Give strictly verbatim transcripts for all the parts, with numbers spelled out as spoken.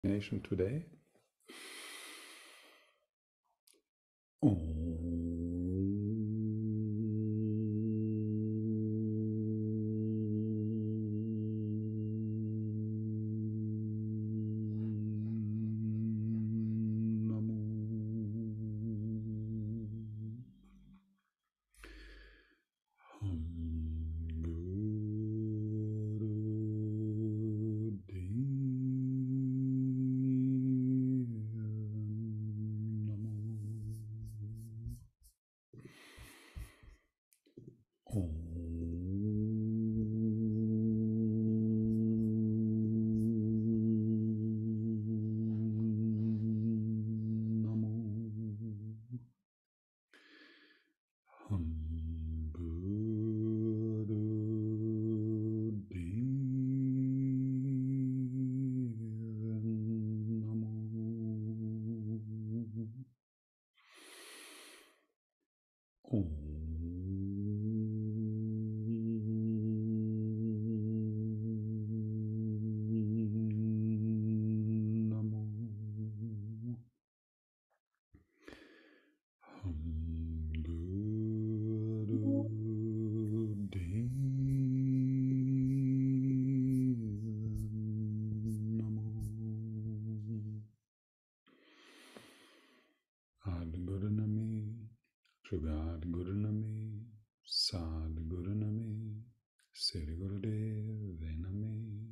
Nation today. Oh. Shugad Gurunami, Sad Gurunami, Siri Gurudev Venami,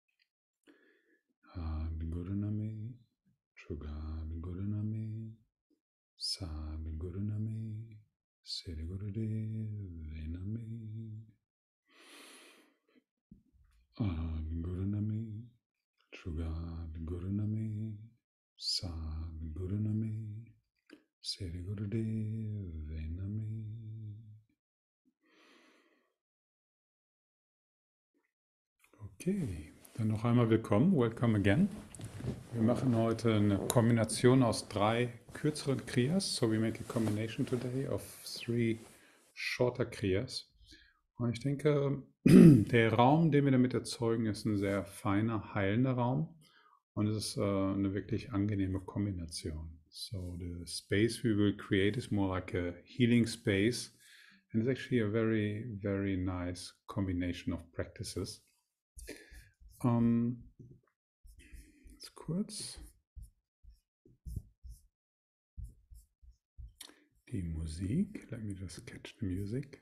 Ad Gurunami, Shugad Gurunami, Sad Gurunami, Siri Gurudev Venami, Ad Gurunami, Shugad Gurunami, Sad Gurunami, Siri Gurudev Venami. Okay, dann noch einmal willkommen, welcome again. Wir machen heute eine Kombination aus drei kürzeren Kriyas, so we make a combination today of three shorter Kriyas. Und ich denke, der Raum, den wir damit erzeugen, ist ein sehr feiner, heilender Raum und es ist äh, eine wirklich angenehme Kombination. So the space we will create is more like a healing space and it's actually a very, very nice combination of practices. Um, jetzt kurz die Musik. Let me just catch the music.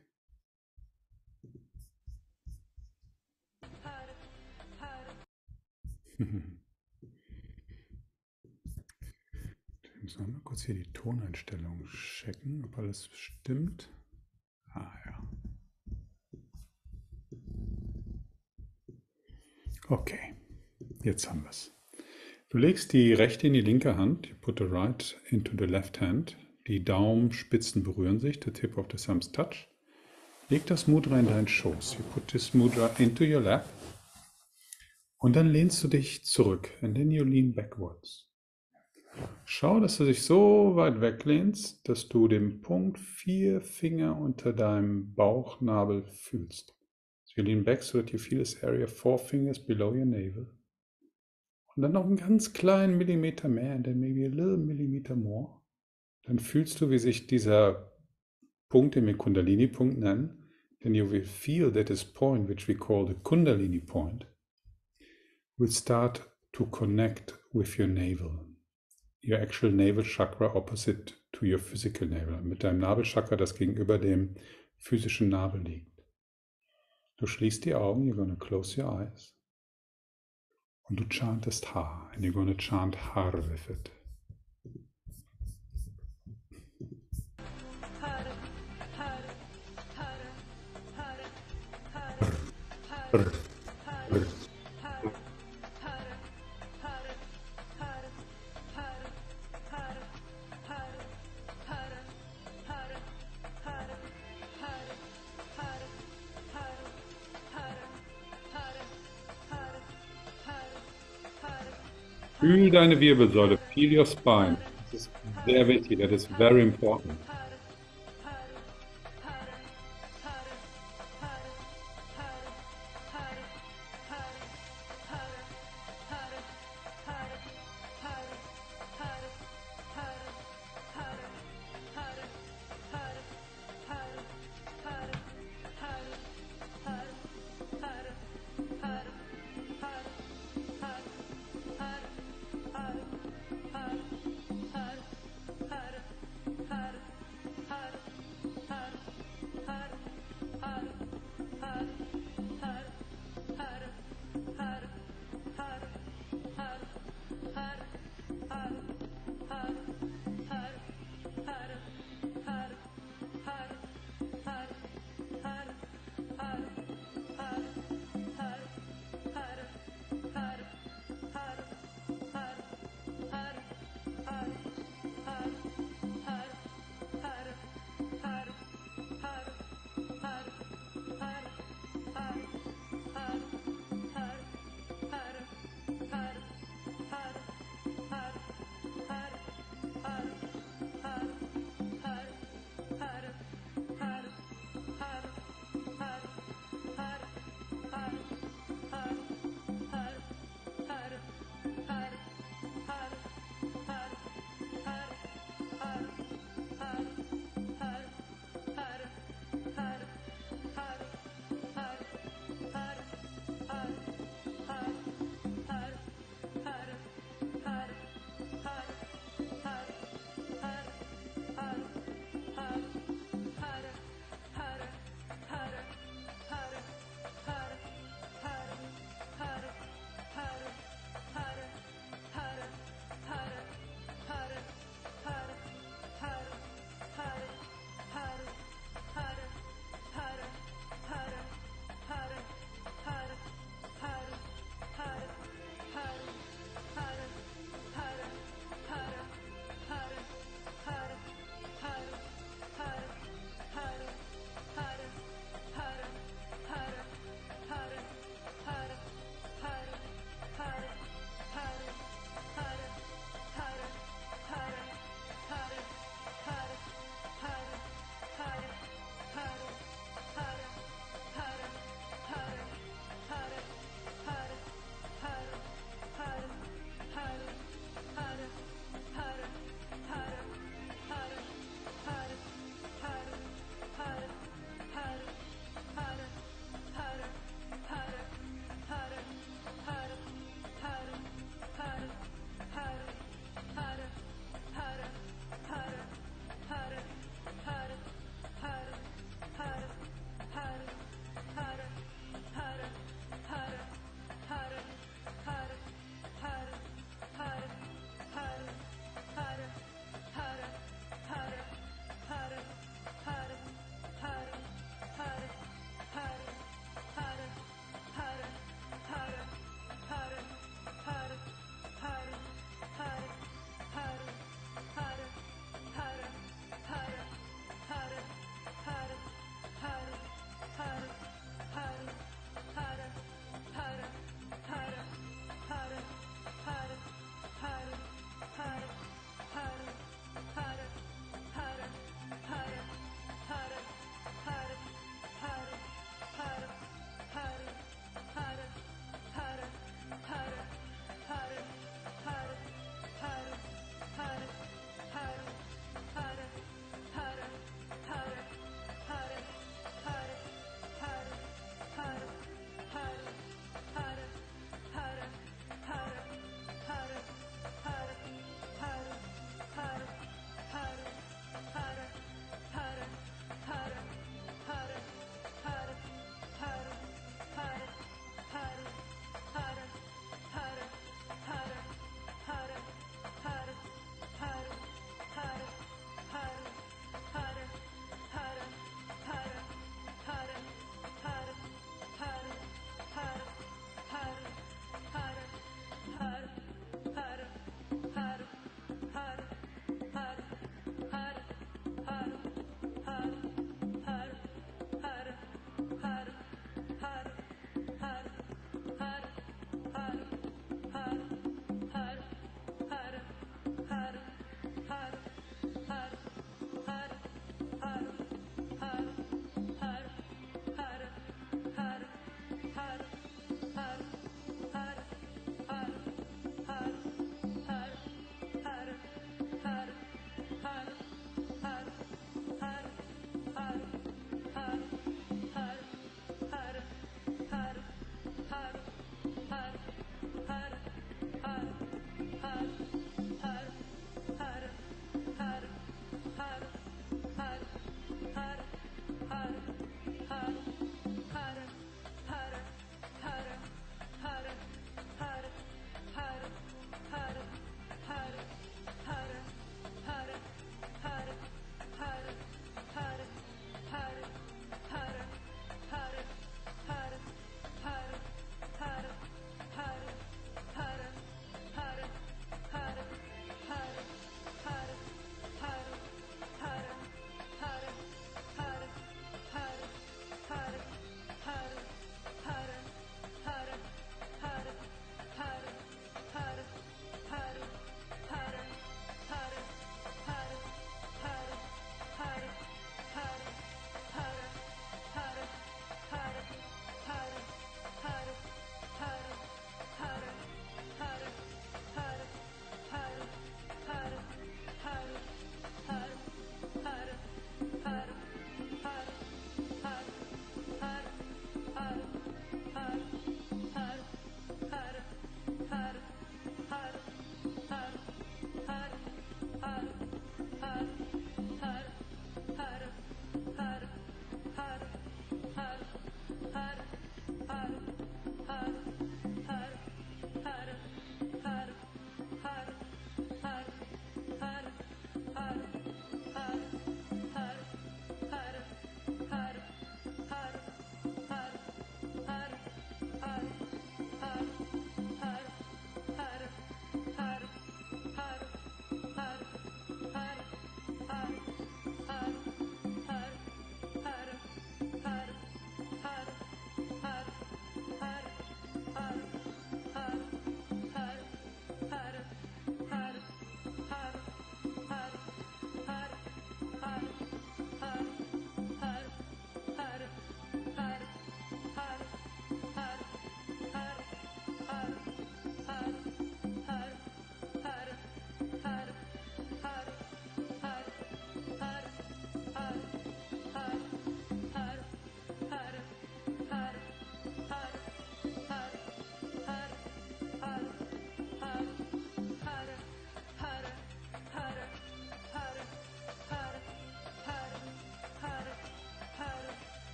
Ich muss noch mal kurz hier die Toneinstellungen checken, ob alles stimmt. Ah ja. Okay, jetzt haben wir es. Du legst die rechte in die linke Hand, you put the right into the left hand. Die Daumenspitzen berühren sich, the tip of the thumbs touch. Leg das Mudra in deinen Schoß. You put this Mudra into your lap. Und dann lehnst du dich zurück. And then you lean backwards. Schau, dass du dich so weit weglehnst, dass du den Punkt vier Finger unter deinem Bauchnabel fühlst. So you lean back so that you feel this area four fingers below your navel. Und dann noch einen ganz kleinen Millimeter mehr, and then maybe a little millimeter more. Dann fühlst du, wie sich dieser Punkt, den wir Kundalini-Punkt nennen, then you will feel that this point, which we call the Kundalini point, will start to connect with your navel. Your actual navel chakra opposite to your physical navel. Mit deinem Nabelchakra, das gegenüber dem physischen Nabel liegt. Du schließt die Augen, you're going to close your eyes. Und du chantest Ha, and you're going to chant Har with it. Har, har, har. Fühl deine Wirbelsäule, feel your spine. Das ist sehr wichtig, that is very important.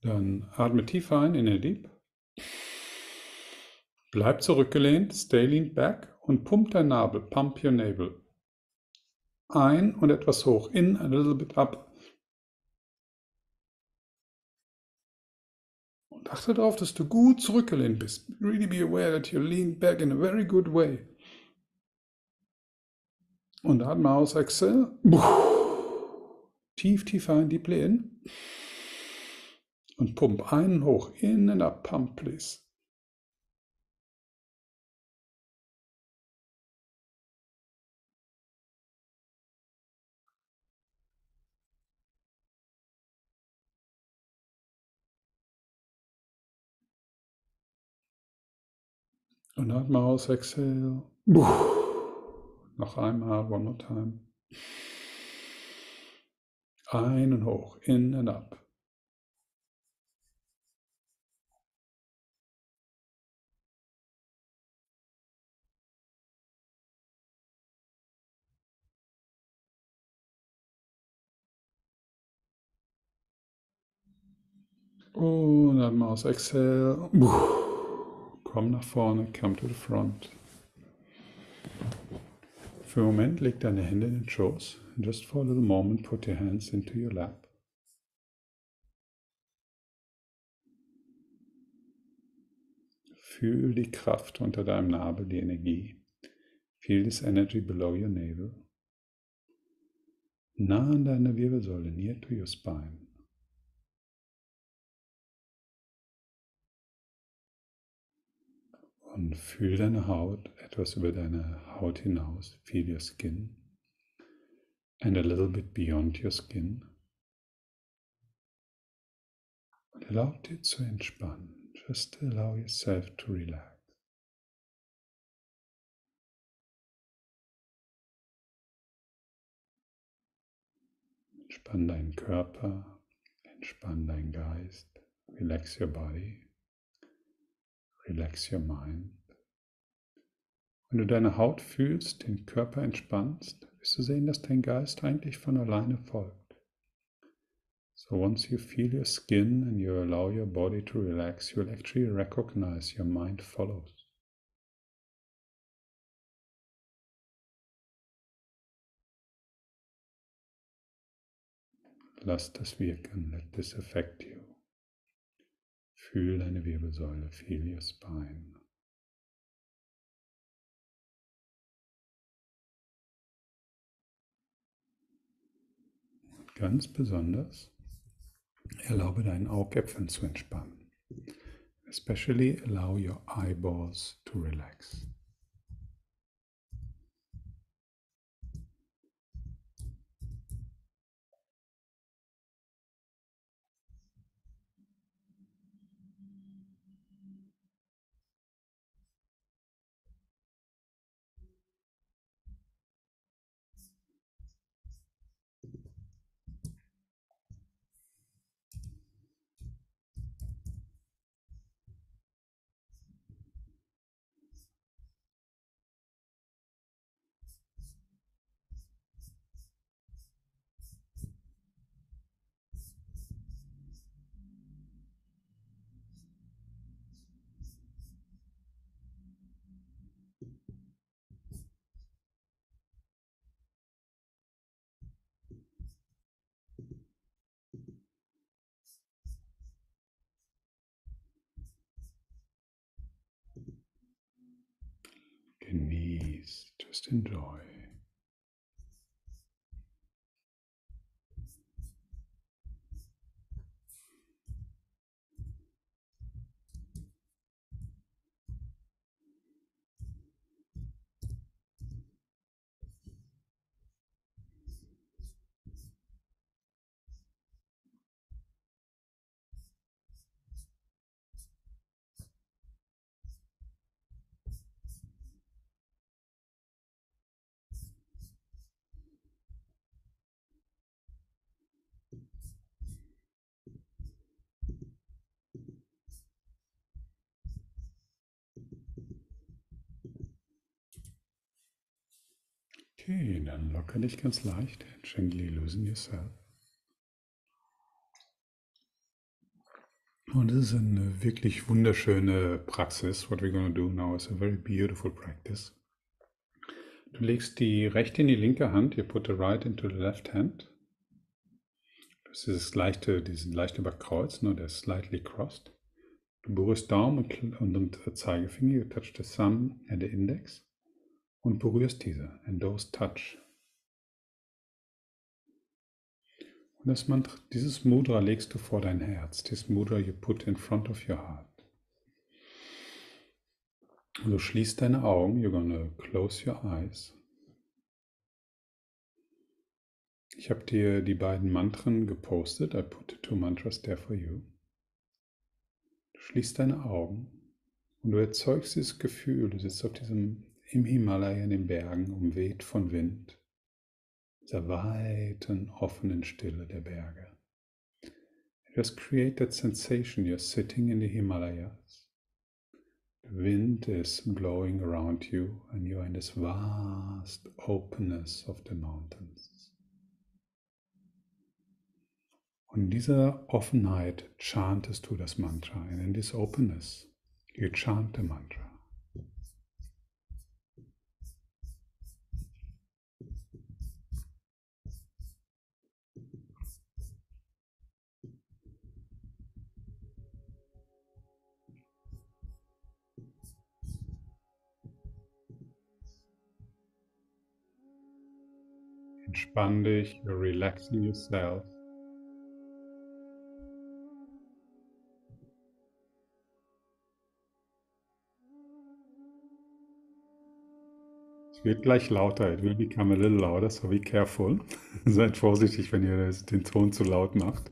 Dann atme tief ein, inhale deep. Bleib zurückgelehnt, stay leaned back und pump dein Nabel, pump your navel. Ein und etwas hoch, in, a little bit up. Und achte darauf, dass du gut zurückgelehnt bist. Really be aware that you're leaned back in a very good way. Und atme aus, exhale. Tief, tief ein, deeply in. Und pump einen hoch, in and up, pump please. Und atme aus, exhale. Noch einmal, one more time. Ein und hoch, in and up. Und atme aus, exhale. Komm nach vorne, come to the front. Für einen Moment leg deine Hände in den Schoß. Just for a little moment, put your hands into your lap. Fühl die Kraft unter deinem Nabel, die Energie. Feel this energy below your navel. Nah an deiner Wirbelsäule, near to your spine. Und fühl deine Haut etwas über deine Haut hinaus. Feel your skin. And a little bit beyond your skin. Und erlaub dir zu entspannen. Just allow yourself to relax. Entspann deinen Körper, entspann deinen Geist, relax your body, relax your mind. Wenn du deine Haut fühlst, den Körper entspannst, wirst du sehen, dass dein Geist eigentlich von alleine folgt. So once you feel your skin and you allow your body to relax, you'll actually recognize your mind follows. Lass das wirken, let this affect you. Fühl deine Wirbelsäule, feel your spine. Und ganz besonders, erlaube deinen Augäpfeln zu entspannen. Especially allow your eyeballs to relax. Genieß, just enjoy. Okay, dann locker dich ganz leicht. Gently loosen yourself. Und es ist eine wirklich wunderschöne Praxis. What we're going to do now is a very beautiful practice. Du legst die rechte in die linke Hand. You put the right into the left hand. Das ist dieses leichte, diesen leicht überkreuzt, ne, der ist slightly crossed. Du berührst Daumen und, und, und Zeigefinger. You touch the thumb and the index. Und berührst diese. And those touch. Und das Mantra, dieses Mudra legst du vor dein Herz. This Mudra you put in front of your heart. Und du schließt deine Augen. You're gonna close your eyes. Ich habe dir die beiden Mantren gepostet. I put the two mantras there for you. Du schließt deine Augen und du erzeugst dieses Gefühl. Du sitzt auf diesem, im Himalaya in den Bergen, umweht von Wind. Dieser weiten, offenen Stille der Berge. Just create that sensation. You're sitting in the Himalayas. The wind is blowing around you and you are in this vast openness of the mountains. Und in dieser Offenheit chantest du das Mantra. And in this openness, you chant the mantra. Entspann dich, you're relaxing yourself. Es wird gleich lauter, it will become a little louder, so be careful. Seid vorsichtig, wenn ihr den Ton zu laut macht.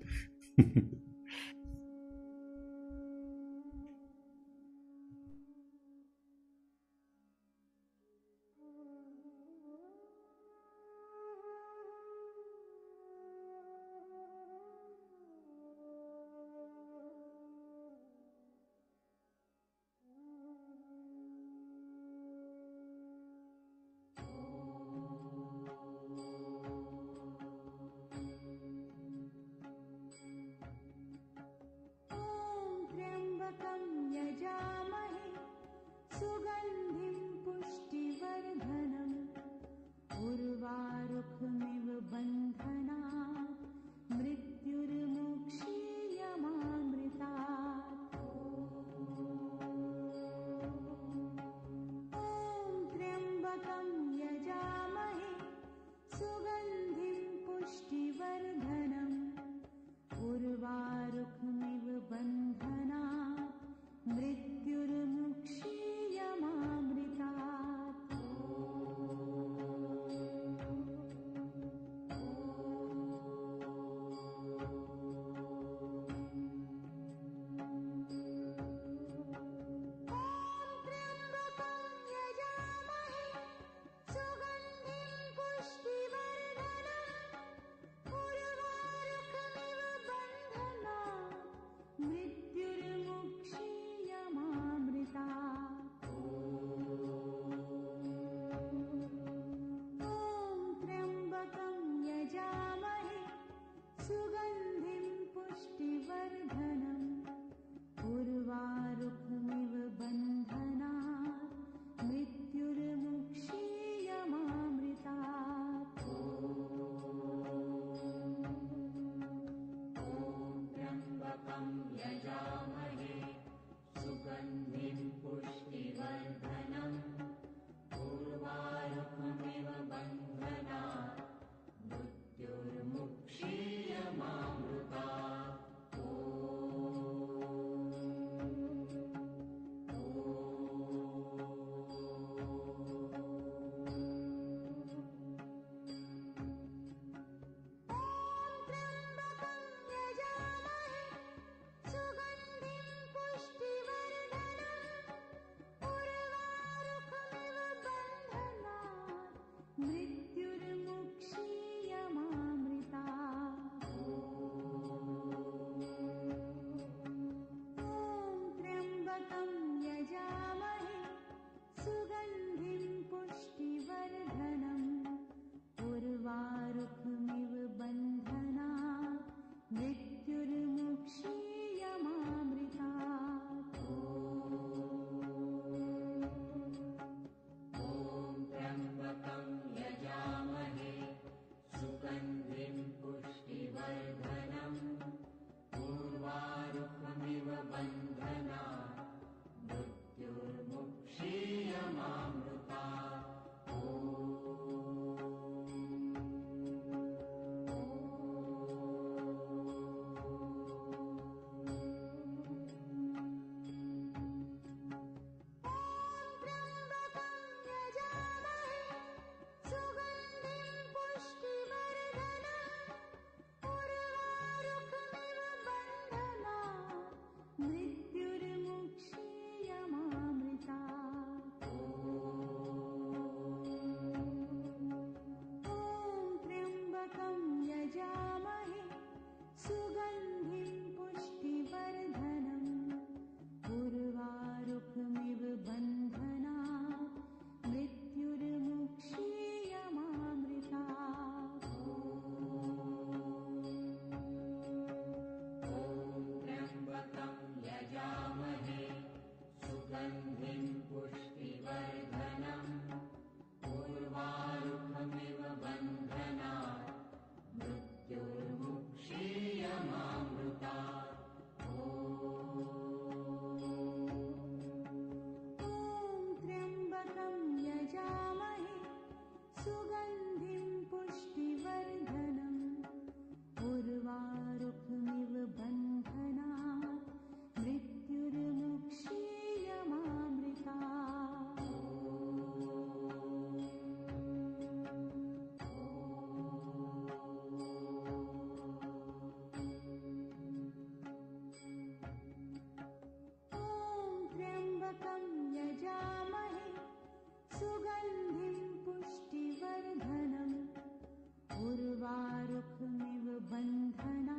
उर्वारुकमिव बन्धना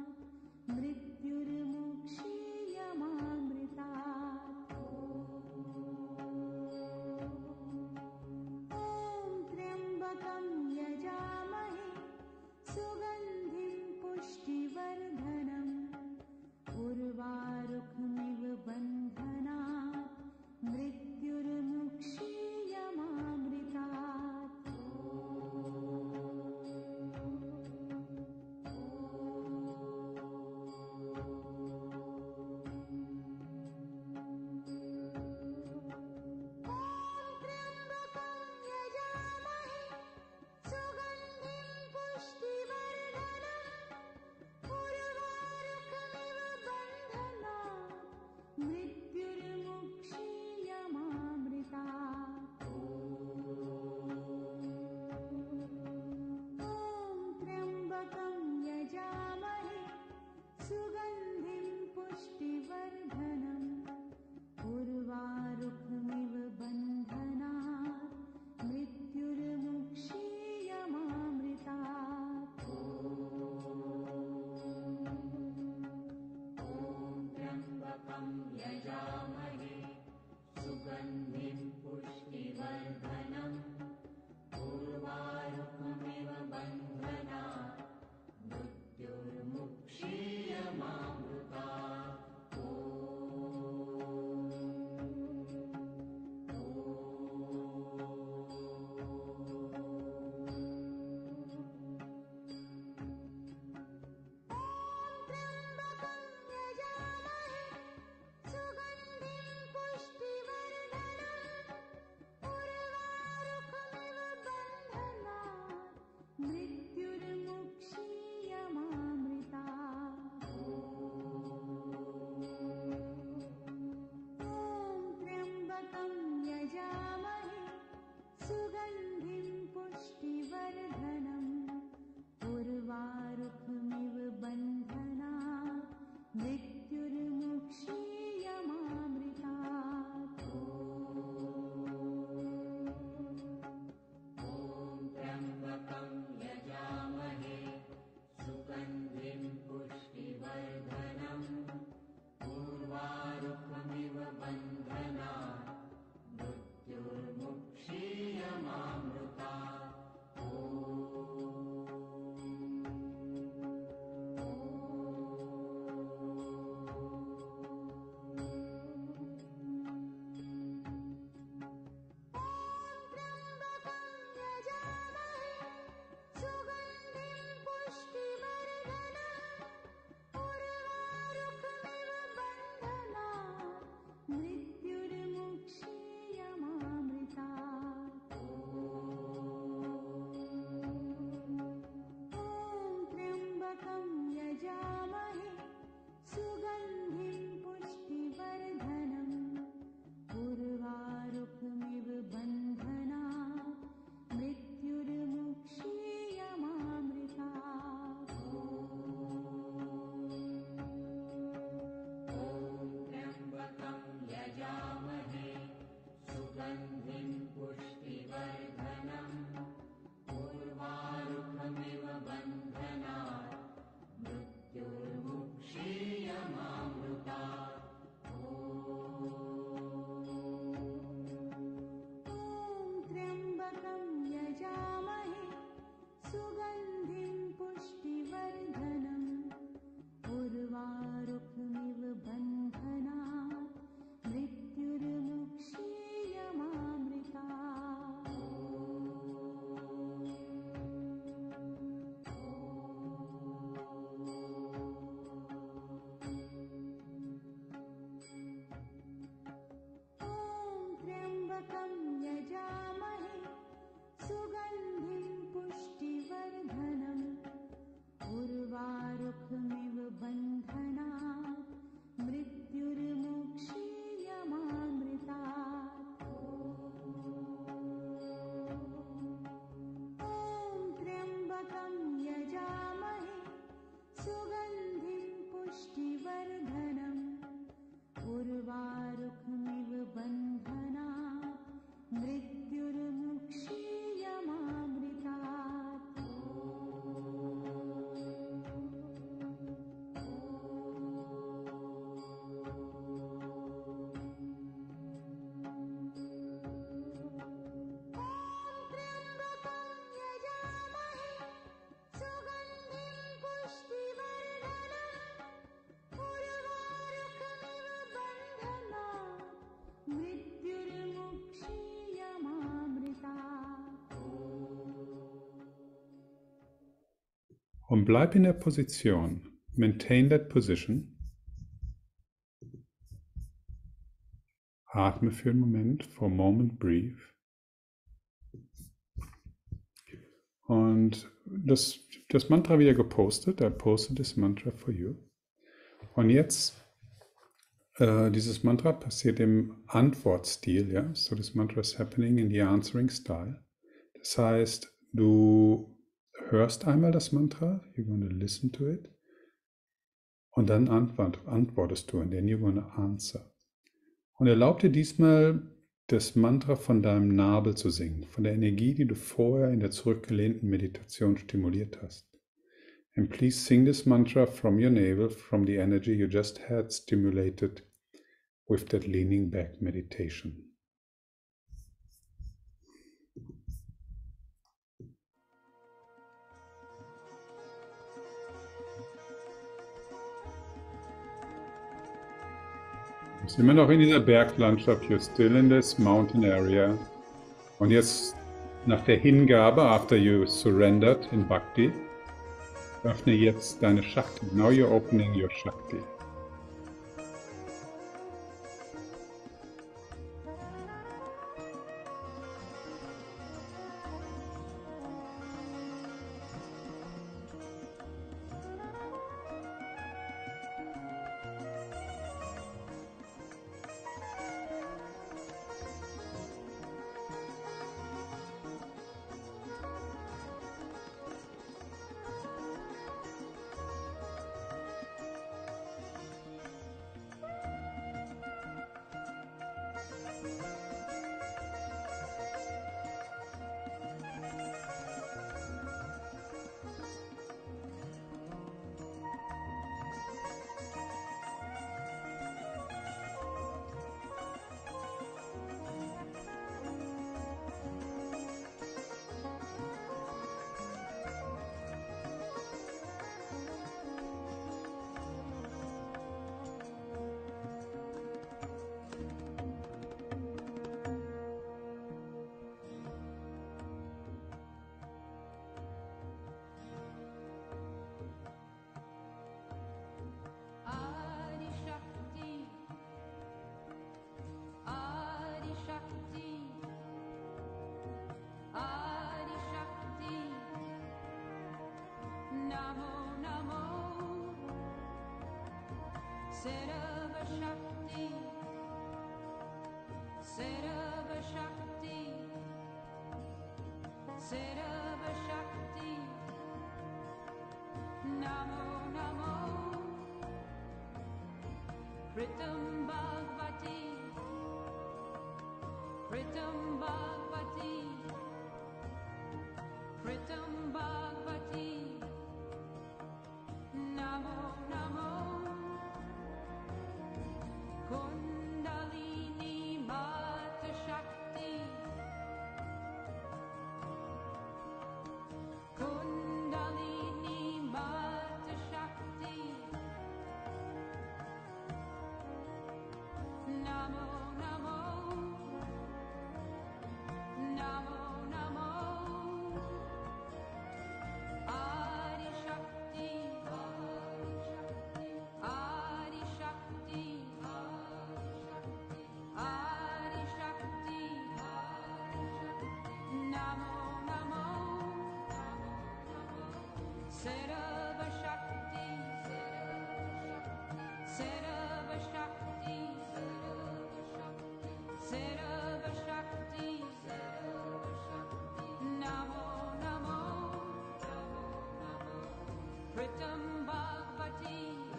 मृत्युर्मुक्षीयमामृतात्। ॐ त्र्यम्बकं यजामहे सुगन्धिं पुष्टिवर्धनम् उर्वारुकमिव बन्धना मृत्युर्मुक्षीयमामृतात्। Und bleib in der Position. Maintain that position. Atme für einen Moment, for a moment, breathe. Und das, das Mantra wieder gepostet. I posted this mantra for you. Und jetzt, äh, dieses Mantra passiert im Antwortstil. Ja? So this mantra is happening in the answering style. Das heißt, du hörst einmal das Mantra, you're going to listen to it. Und dann antwort, antwortest du, and then you're going to answer. Und erlaub dir diesmal, das Mantra von deinem Nabel zu singen, von der Energie, die du vorher in der zurückgelehnten Meditation stimuliert hast. And please sing this mantra from your navel, from the energy you just had stimulated with that leaning back meditation. Du bist immer noch in dieser Berglandschaft, you're still in this mountain area. Und jetzt nach der Hingabe, after you surrendered in Bhakti, öffne jetzt deine Shakti. Now you're opening your Shakti. Sarva Shakti, Sarva Shakti, Sarva Shakti, Namo Namo, Pritam Bhagavati, Pritam Bhagavati, Pritam Bhagavati, Namo Namo. Kundalini Mata Shakti, Kundalini Mata Shakti, Namo Namo, Namo Namo, Adi Shakti, Adi Shakti, Adi Shakti, Namo Namo, Sarva Shakti, Sarva Shakti, Sarva Shakti, Namo Namo, Pritam Bhagavati,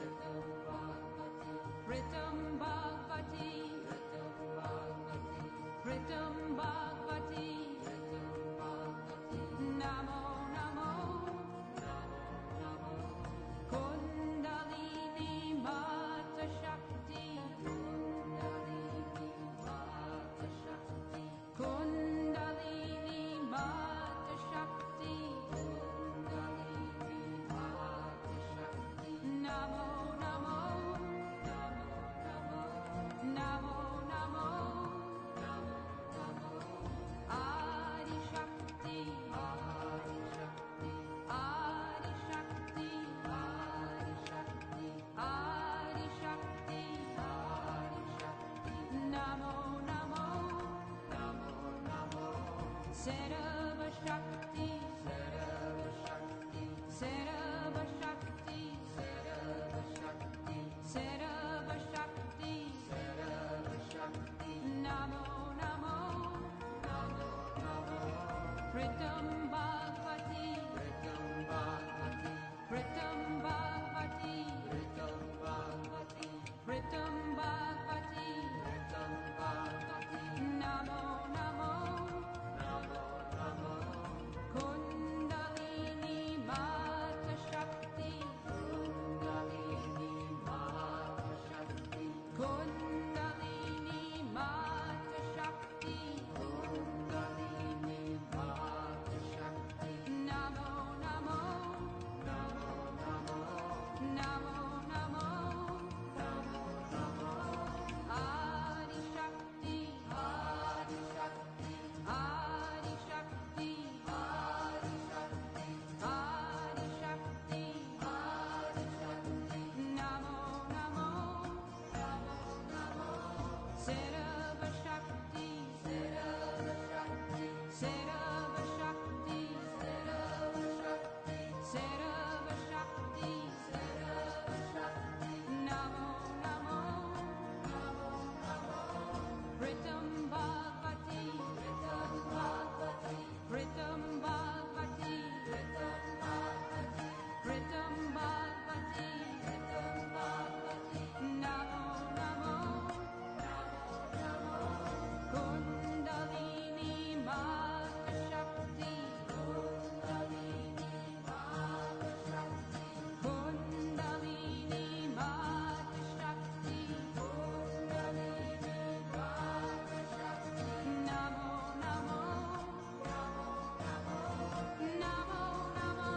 Pritam Bhagavati, Pritam Bhagavati, Namo Namo, Kundalini Mata Shakti, Kundalini Mata Shakti, Namo Namo, Namo Namo, Sarva Shakti, Sarva Shakti, Sarva Shakti, Sarva Shakti, Sarva Shakti, Sarva Shakti, Namo Namo, Namo Namo, Pritam Bhagavati, Pritam Bhagavati, Pritam Bhagavati, Pritam Bhagavati, Pritam Bhagavati, Pritam Bhagavati, Namo Namo, Namo Namo, Kundalini Mata Shakti, Kundalini Mata Shakti, Kundalini Mata Shakti, Kundalini Mata Shakti, Namo Namo, Namo Namo, Namo Namo, Namo Namo, Adi Shakti, Adi Shakti, Adi Shakti, Adi Shakti, Adi Shakti, Adi Shakti, Namo Namo, Namo Namo, Sarva Shakti, Sarva Shakti, Sarva Shakti, Sarva Shakti, Sarva Shakti, Sarva Shakti, Namo Namo, Namo Namo, Pritam Bhagavati, Pritam Bhagavati, Pritam Bhagavati, Pritam Bhagavati, Pritam Bhagavati, Pritam Bhagavati, Namo Namo, Namo Namo, Kundalini Mata Shakti, Kundalini Mata Shakti, Kundalini Mata Shakti, Kundalini Mata Shakti, Namo Namo, Namo Namo, Namo Namo,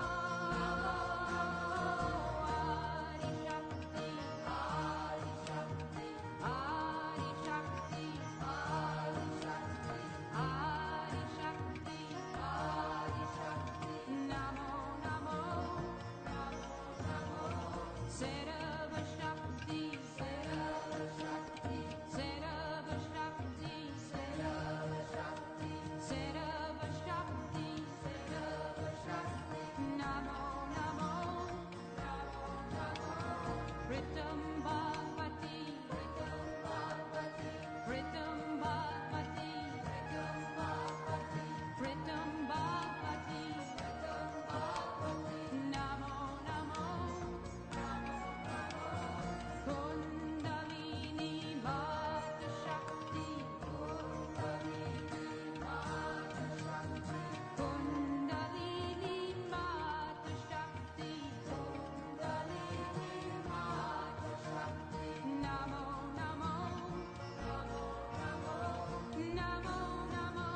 Adi Shakti, Adi Shakti, Adi Shakti, Adi Shakti, Adi Shakti, Adi Shakti, Namo Namo, Namo Namo, Sarva Shakti, Sarva Shakti, Sarva Shakti, Sarva Shakti, Sarva Shakti, Sarva Shakti, Namo Namo, Namo Namo, Pritam Bhagavati, Pritam Bhagavati, Pritam Bhagavati, Pritam Bhagavati, Pritam Bhagavati, Pritam Bhagavati, Namo Namo, Namo Namo, Kundalini Mata Shakti, Kundalini Mata Shakti, Kundalini Mata Shakti, Kundalini Mata Shakti, Namo Namo, Namo Namo, Namo Namo,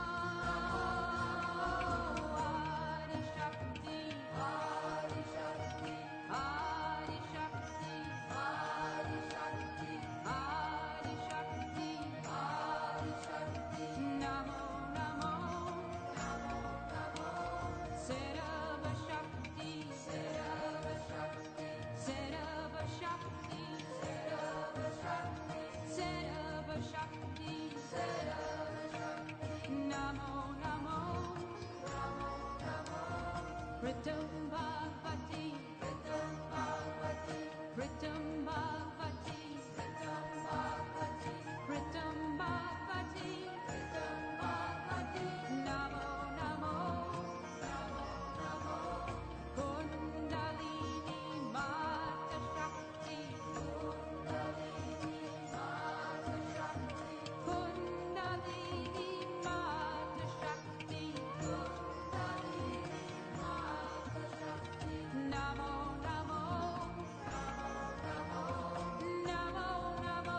Adi Shakti, Adi Shakti, Adi Shakti, Adi Shakti, Adi Shakti, Adi Shakti, Namo Namo, Namo Namo, Sarva Shakti, Sarva Shakti, Sarva Shakti, Sarva Shakti, Sarva Shakti, Sarva Shakti, Namo Namo, Namo Namo, Pritam Bhagavati, Pritam Bhagavati, Pritam Bhagavati, Pritam Bhagavati, Pritam Bhagavati, Pritam Bhagavati, Namo Namo, Namo Namo, Kundalini Mata Shakti, Kundalini Mata Shakti, Kundalini Mata Shakti, Kundalini Mata Shakti, Namo Namo, Namo Namo, Namo Namo,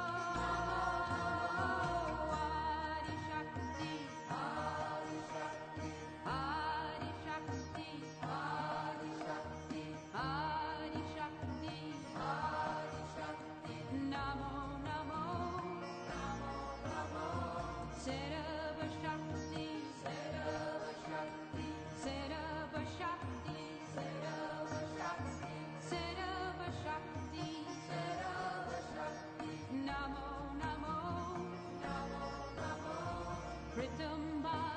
Adi Shakti, Adi Shakti, Adi Shakti, Adi Shakti, Adi Shakti, Adi Shakti, Namo Namo, Namo Namo, Sarva Shakti, Sarva Shakti, Sarva Shakti, Sarva Shakti, Sarva Shakti, Sarva Shakti, Namo Namo, Namo Namo, Pritam Bhagavati.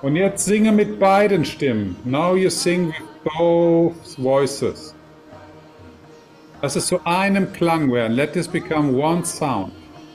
Und jetzt singe mit beiden Stimmen. Now you sing with both voices. Lass es zu einem Klang werden. Let this become one sound.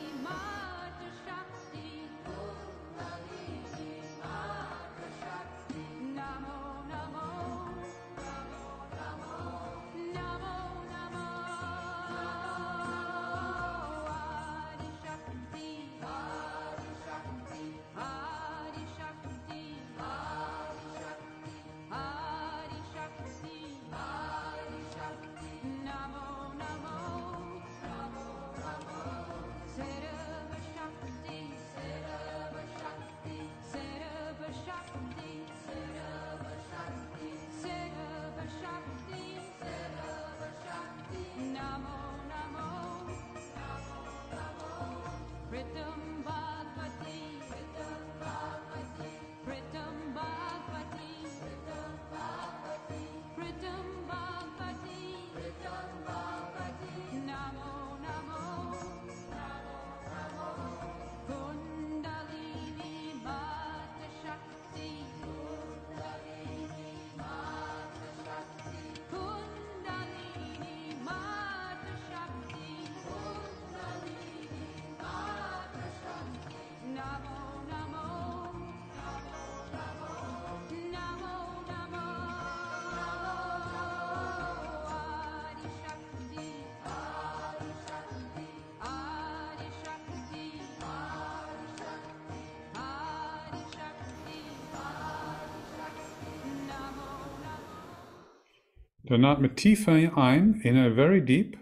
Dann atme tiefer ein, inhale very deep.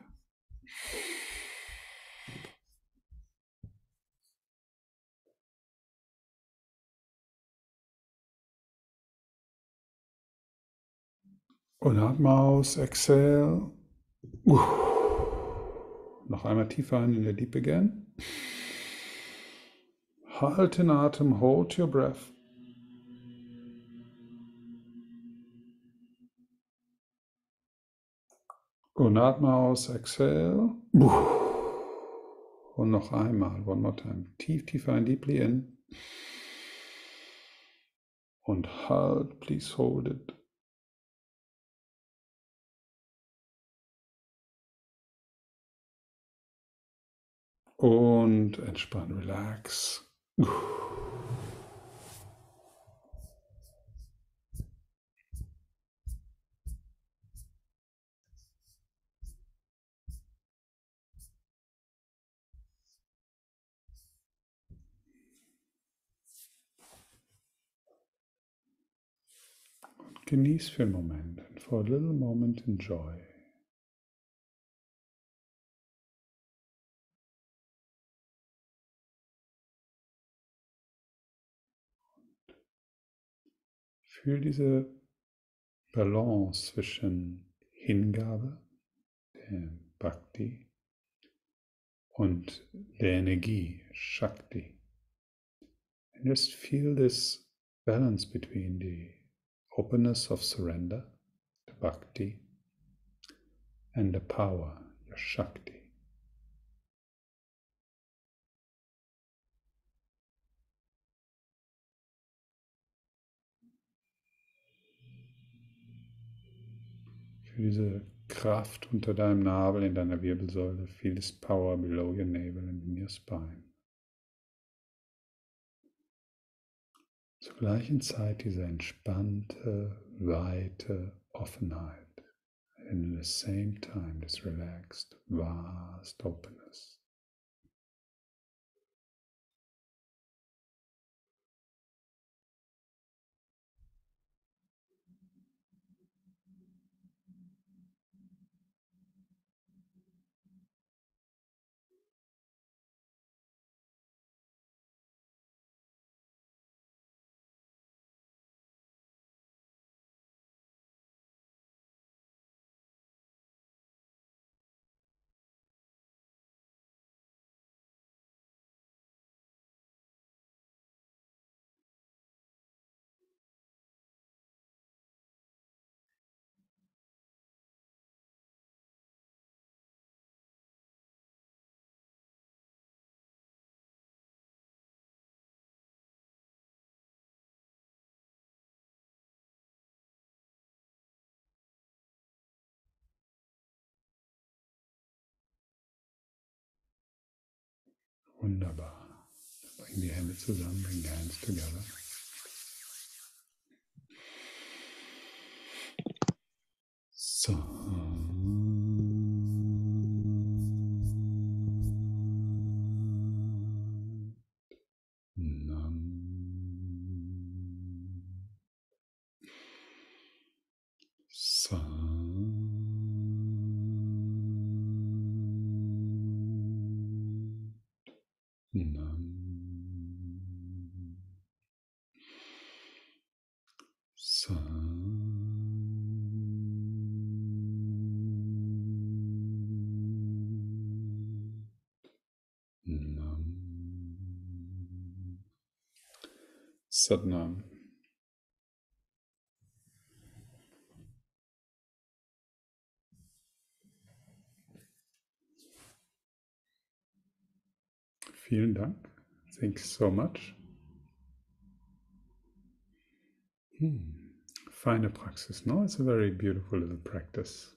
Und atme aus, exhale. Noch einmal tiefer ein, inhale deep again. Halt den Atem, hold your breath. Und atme aus, exhale. Und noch einmal, one more time. Tief, tief ein, deeply in. Und halt, please hold it. Und entspann, relax. Genieß für einen Moment. And for a little moment enjoy. Fühl diese Balance zwischen Hingabe, der Bhakti, und der Energie, Shakti. And just feel this balance between the openness of surrender, the Bhakti, and the power, your Shakti. Für diese Kraft unter deinem Nabel, in deiner Wirbelsäule, feel this power below your navel and in your spine. Zur gleichen Zeit diese entspannte, weite Offenheit. And at the same time, this relaxed, vast openness. Wunderbar. Bring die Hände zusammen, bring the hands together. So. Nam. Sa. Nam. Sa. Nam. Satnam. Vielen Dank. Thanks so much. Hmm. Feine Praxis, no? It's a very beautiful little practice.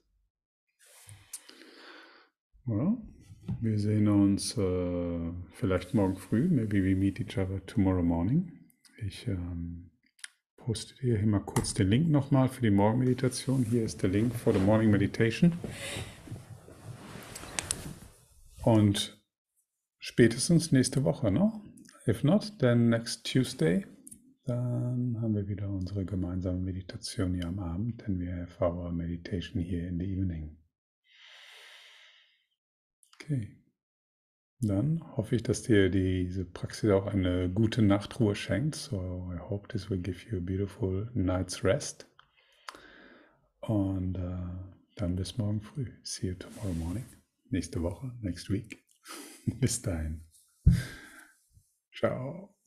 Well, wir sehen uns äh, vielleicht morgen früh. Maybe we meet each other tomorrow morning. Ich ähm, poste dir hier mal kurz den Link nochmal für die Morgenmeditation. Hier ist der Link for the Morning Meditation. Und spätestens nächste Woche, no? If not, then next Tuesday. Dann haben wir wieder unsere gemeinsame Meditation hier am Abend, denn wir have our meditation here in the evening. Okay. Dann hoffe ich, dass dir diese Praxis auch eine gute Nachtruhe schenkt. So I hope this will give you a beautiful night's rest. Und äh, dann bis morgen früh. See you tomorrow morning. Nächste Woche, next week. Bis dahin. Ciao.